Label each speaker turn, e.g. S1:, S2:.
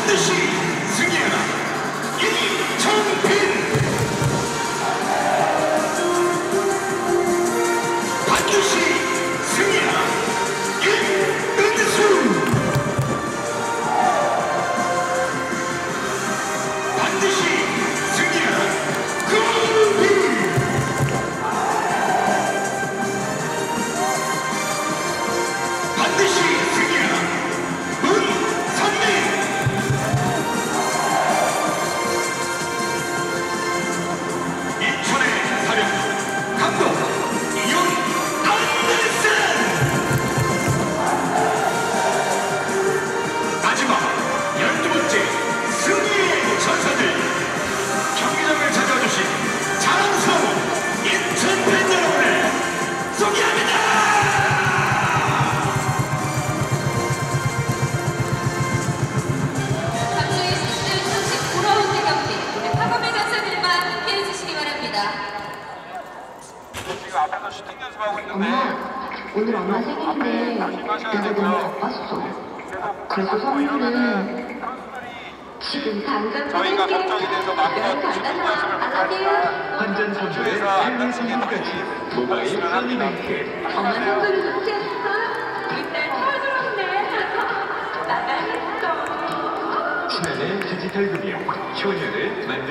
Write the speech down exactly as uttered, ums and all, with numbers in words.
S1: 반드시 승리하라. 이정빈. 반드시 승리하라. 김은수. 반드시 승리하라. 금빈. 반드시 승리하라. 문선민. 인천의 사령 감독 이윤 안델슨. 마지막 열두 번째 승리의 전사들, 경기장을 찾아주신 자랑스러운 인천 팬 여러분을 소개합니다.
S2: 감독의 시즌 삼십구 라운드 경기, 우리 파검의 전사들과 함께 해주시기 바랍니다.
S3: 지금 앞에서 슈팅 연습하고 있는데
S4: 엄마, 오늘 엄마 생일인데 내가 너무 바빴어. 그래서 선물은 지금 당장
S3: 저희가
S4: 사줄게.
S3: 걱정이 돼서 마음껏 슈팅 연습을 못하니까
S5: 환전 선수의 생일 선물까지 모바일 한리뱅크.
S4: 엄마 선물을 삭제했어? 일단 터졌네. 나가겠어.
S5: 신한의 디지털 금융 효녀를 만들